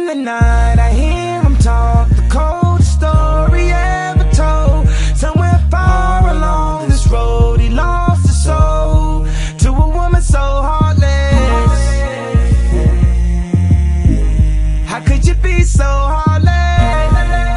In the night I hear him talk, the coldest story ever told. Somewhere far along this road he lost his soul to a woman so heartless. How could you be so heartless?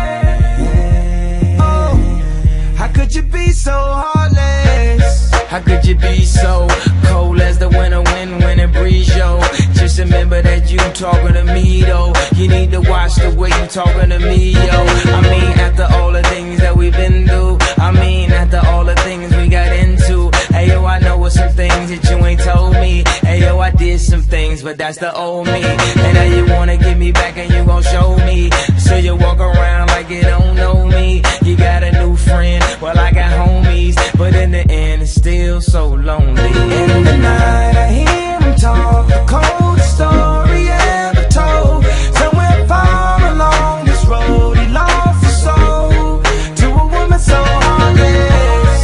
Oh, how could you be so heartless? How could you be so cold as the winter wind when it breeze, yo? Just remember that you talking to me, though. You need to watch the way you talking to me, yo. I mean, after all the things that we've been through, I mean, after all the things we got into. Hey, yo, I know some things that you ain't told me. Hey, yo, I did some things, but that's the old me. And now you wanna get me back and you gon' show me. So you walk around like you don't know me. You got a new friend, well, I got homies, but in the end, it's still so lonely. In the night I hear him talk, the coldest story ever told. Somewhere far along this road he lost his soul to a woman so heartless.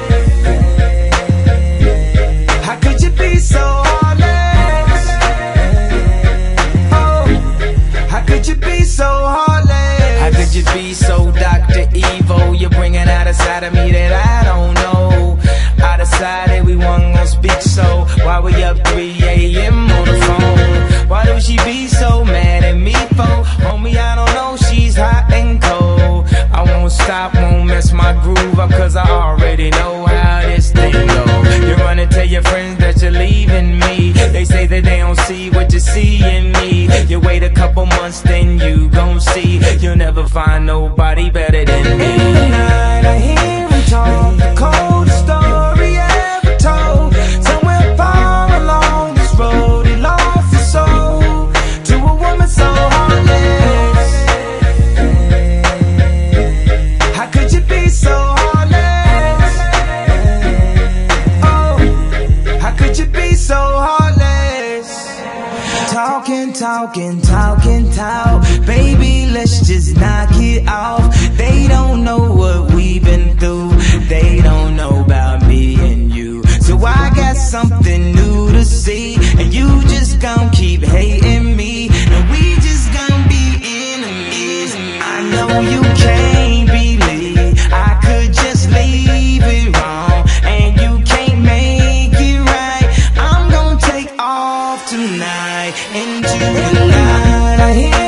How could you be so heartless? Oh, how could you be so heartless? How could you be so Dr. Evil? You're bringing out a side of me that I don't know. I decided we weren't gonna speak, so why we up 3 a.m. on the phone? Why do she be so mad at me for? Homie, I don't know, she's hot and cold. I won't stop, won't mess my groove up, cause I already know how this thing go. You're gonna tell your friends that you're leaving me. They say that they don't see what you see in me. You wait a couple months, then you gon' see. You'll never find nobody better than me. In the night I hear him talk, the coldest story ever told. Somewhere far along this road he lost his soul to a woman so heartless. How could you be so heartless? Oh, how could you be so heartless? Talking, talking, talking, talk. Baby, let's just knock it off. They don't know what we've been through. They don't know about me and you. So I got something new to see, and you just gon' keep hating me, and we just gon' be enemies. I know you can't believe I could just leave it wrong, and you can't make it right. I'm gon' take off tonight into the night. I hear